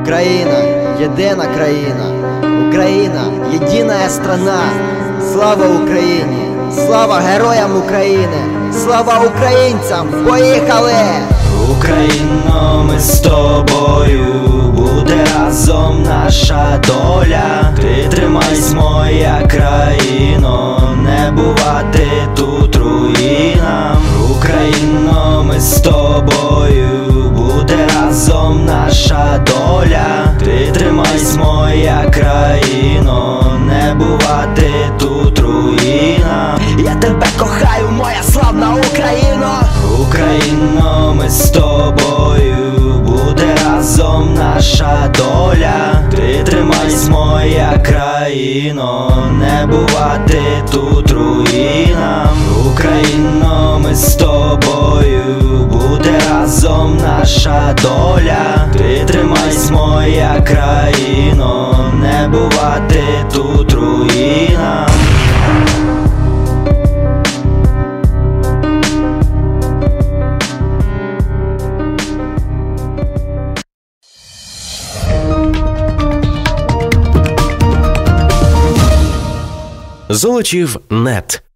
Україна, єдина країна, Україна, єдина страна. Слава Україні, слава героям України, слава українцям, поїхали! Україно, ми з тобою, буде разом наша доля. Ти тримайся, моя країно, не бувати тут руїнам. Україно, ми з тобою, буде разом наша доля. Ти тримайся, моя країно, не бувати тут руїнам. Я тебе кохаю, моя славна Україно. Україно, ми з тобою, буде разом наша доля. Ти тримайся, моя країно, не бувати тут руїнам. Україно, ми з тобою, буде разом наша доля. Ти тримайся, моя країно, не бувати тут руїнам. Золочів.нет